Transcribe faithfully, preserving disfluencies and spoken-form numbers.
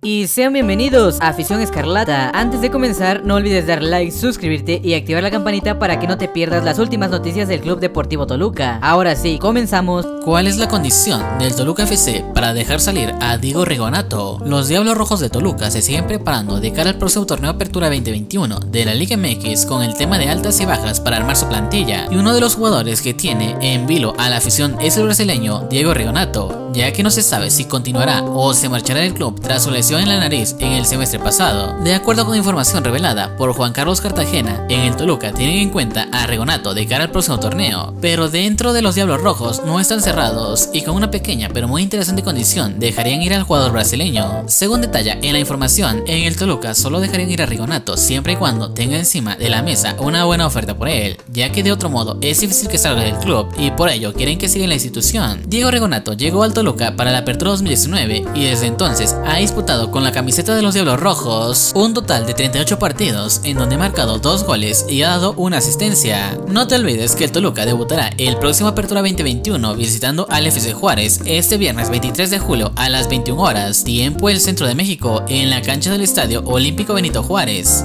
Y sean bienvenidos a Afición Escarlata. Antes de comenzar, no olvides dar like, suscribirte y activar la campanita para que no te pierdas las últimas noticias del Club Deportivo Toluca. Ahora sí, comenzamos. ¿Cuál es la condición del Toluca F C para dejar salir a Diego Rigonato? Los Diablos Rojos de Toluca se siguen preparando de cara al próximo torneo Apertura veinte veintiuno de la Liga M X con el tema de altas y bajas para armar su plantilla, y uno de los jugadores que tiene en vilo a la afición es el brasileño Diego Rigonato, ya que no se sabe si continuará o se marchará del club tras su lesión en la nariz en el semestre pasado. De acuerdo con información revelada por Juan Carlos Cartagena, en el Toluca tienen en cuenta a Rigonato de cara al próximo torneo, pero dentro de los Diablos Rojos no están cerrados y con una pequeña pero muy interesante condición dejarían ir al jugador brasileño. Según detalla en la información, en el Toluca solo dejarían ir a Rigonato siempre y cuando tenga encima de la mesa una buena oferta por él, ya que de otro modo es difícil que salga del club y por ello quieren que siga en la institución. Diego Rigonato llegó al Toluca para la Apertura dos mil diecinueve y desde entonces ha disputado con la camiseta de los Diablos Rojos un total de treinta y ocho partidos, en donde ha marcado dos goles y ha dado una asistencia. No te olvides que el Toluca debutará el próximo Apertura veinte veintiuno visitando al F C Juárez este viernes veintitrés de julio a las veintiuna horas, tiempo el centro de México, en la cancha del Estadio Olímpico Benito Juárez.